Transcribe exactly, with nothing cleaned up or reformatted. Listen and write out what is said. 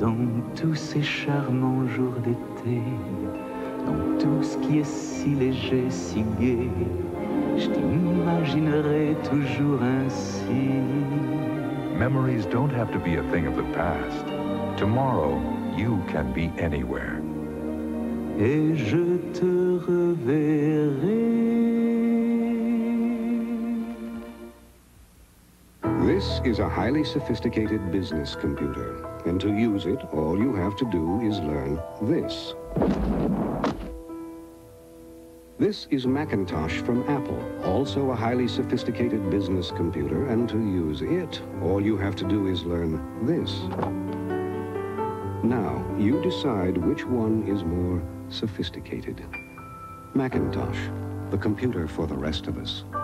dans tous ces charmants jours d'été, dans tout ce qui est si léger, si gai, je t'imaginerai toujours ainsi. Memories don't have to be a thing of the past. Tomorrow, you can be anywhere. Et je te reverrai. This is a highly sophisticated business computer, and to use it, all you have to do is learn this. This is Macintosh from Apple, also a highly sophisticated business computer, and to use it, all you have to do is learn this. Now, you decide which one is more sophisticated. Macintosh, the computer for the rest of us.